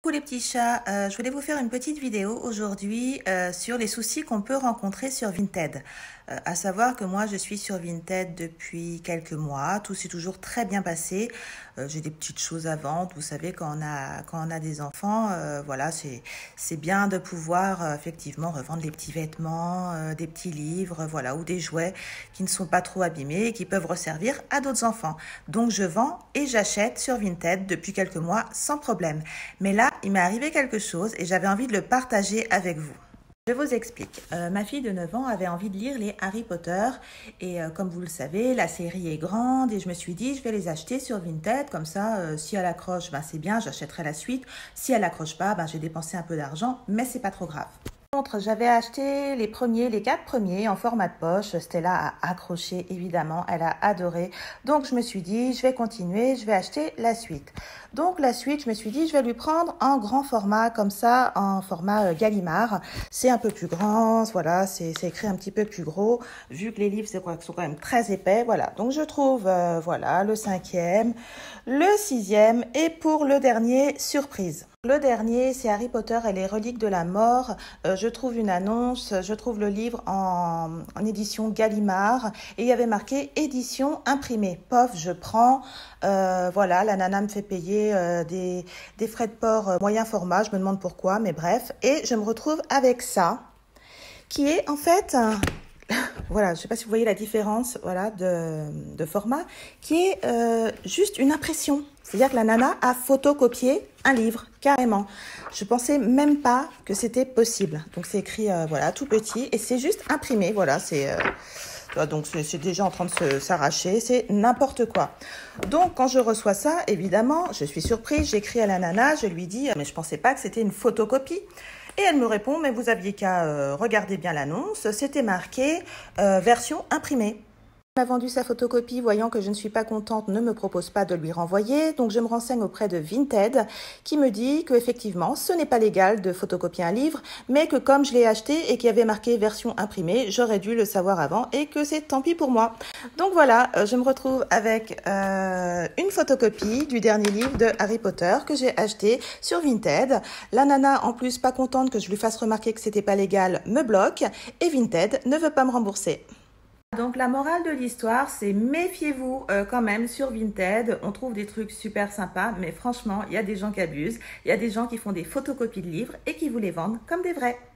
Coucou les petits chats, je voulais vous faire une petite vidéo aujourd'hui sur les soucis qu'on peut rencontrer sur Vinted. À savoir que moi je suis sur Vinted depuis quelques mois, tout s'est toujours très bien passé. J'ai des petites choses à vendre, vous savez quand on a des enfants, voilà c'est bien de pouvoir effectivement revendre les petits vêtements, des petits livres, voilà, ou des jouets qui ne sont pas trop abîmés et qui peuvent resservir à d'autres enfants. Donc je vends et j'achète sur Vinted depuis quelques mois sans problème. Mais là, il m'est arrivé quelque chose et j'avais envie de le partager avec vous. Je vous explique. Ma fille de 9 ans avait envie de lire les Harry Potter et comme vous le savez, la série est grande et je me suis dit je vais les acheter sur Vinted comme ça, si elle accroche, ben, c'est bien, j'achèterai la suite. Si elle accroche pas, ben, j'ai dépensé un peu d'argent, mais c'est pas trop grave. J'avais acheté les 4 premiers en format de poche. Stella a accroché, évidemment, elle a adoré. Donc, je me suis dit, je vais continuer, je vais acheter la suite. Donc, la suite, je me suis dit, je vais lui prendre en grand format, comme ça, en format Gallimard. C'est un peu plus grand, voilà, c'est écrit un petit peu plus gros, vu que les livres sont quand même très épais, voilà. Donc, je trouve, voilà, le 5e, le 6e et pour le dernier, surprise. Le dernier, c'est Harry Potter et les reliques de la mort. Je trouve une annonce, je trouve le livre en édition Gallimard et il y avait marqué édition imprimée. Pof, je prends. Voilà, la nana me fait payer des frais de port moyen format, je me demande pourquoi, mais bref. Et je me retrouve avec ça, qui est en fait... Voilà, je ne sais pas si vous voyez la différence voilà, de format, qui est juste une impression. C'est-à-dire que la nana a photocopié un livre, carrément. Je pensais même pas que c'était possible. Donc c'est écrit voilà, tout petit et c'est juste imprimé. Voilà, donc c'est déjà en train de s'arracher, c'est n'importe quoi. Donc quand je reçois ça, évidemment, je suis surprise, j'écris à la nana, je lui dis mais je pensais pas que c'était une photocopie. Et elle me répond, mais vous aviez qu'à regarder bien l'annonce, c'était marqué version imprimée. Elle m'a vendu sa photocopie, voyant que je ne suis pas contente, ne me propose pas de lui renvoyer. Donc je me renseigne auprès de Vinted qui me dit qu'effectivement, ce n'est pas légal de photocopier un livre, mais que comme je l'ai acheté et qu'il y avait marqué version imprimée, j'aurais dû le savoir avant et que c'est tant pis pour moi. Donc voilà, je me retrouve avec une photocopie du dernier livre de Harry Potter que j'ai acheté sur Vinted. La nana, en plus, pas contente que je lui fasse remarquer que c'était pas légal, me bloque et Vinted ne veut pas me rembourser. Donc la morale de l'histoire, c'est méfiez-vous quand même sur Vinted. On trouve des trucs super sympas, mais franchement, il y a des gens qui abusent. Il y a des gens qui font des photocopies de livres et qui vous les vendent comme des vrais.